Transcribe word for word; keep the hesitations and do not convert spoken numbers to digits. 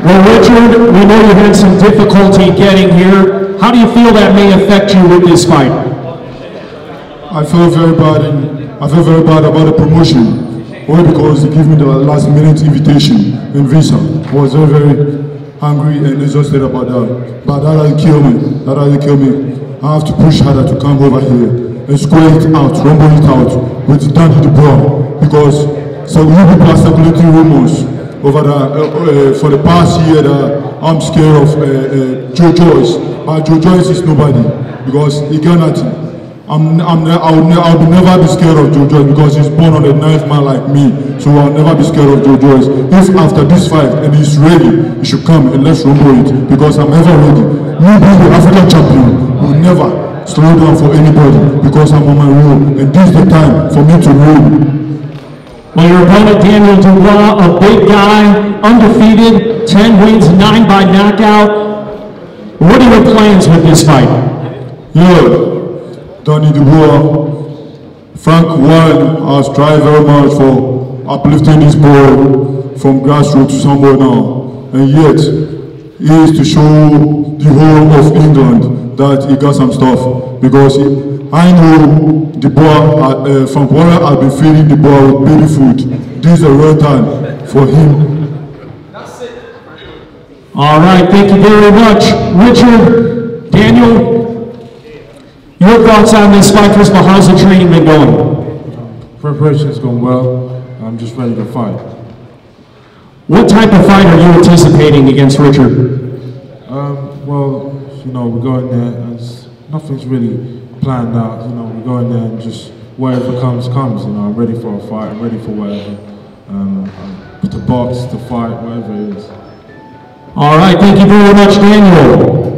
Well, Richard, we know you had some difficulty getting here. How do you feel that may affect you with this fight? I feel very bad, and I feel very bad about the promotion. Why? Because they gave me the last minute invitation and visa. I was very, very angry and exhausted about that. But that doesn't kill me. That doesn't kill me. I have to push harder to come over here and square it out, rumble it out with Danny Dubois. Because so many people are circulating rumors over the, uh, uh, for the past year that I'm scared of uh, uh, Joe Joyce. But Joe Joyce is nobody because he got nothing. I'm, I'm, I'll, I'll never be scared of Joe Joyce because he's born on a ninth man like me. So I'll never be scared of Joe Joyce. If after this fight and he's ready, he should come and let's rumble it because I'm ever ready. Me being the African champion will never slow down for anybody because I'm on my road. And this is the time for me to rule. Well, your opponent, Daniel Dubois, a big guy, undefeated, ten wins, nine by knockout. What are your plans with this fight? Yeah. Danny Dubois, Frank Warren has tried very much for uplifting this boy from grassroots to somewhere now. And yet, he is to show the whole of England that he got some stuff. Because he, I know Dubois, uh, uh, Frank Warren has been feeding Dubois with baby food. This is a real time for him. That's it. All right, thank you very much. Richard, Daniel, your thoughts on this fight, first of all, how's the training been going? Preparation's going well. I'm just ready to fight. What type of fight are you anticipating against Richard? Um, well, you know, we go in there and it's, nothing's really planned out. You know, we go in there and just whatever comes, comes. You know, I'm ready for a fight. I'm ready for whatever. Um, to box, to fight, whatever it is. All right, thank you very much, Daniel.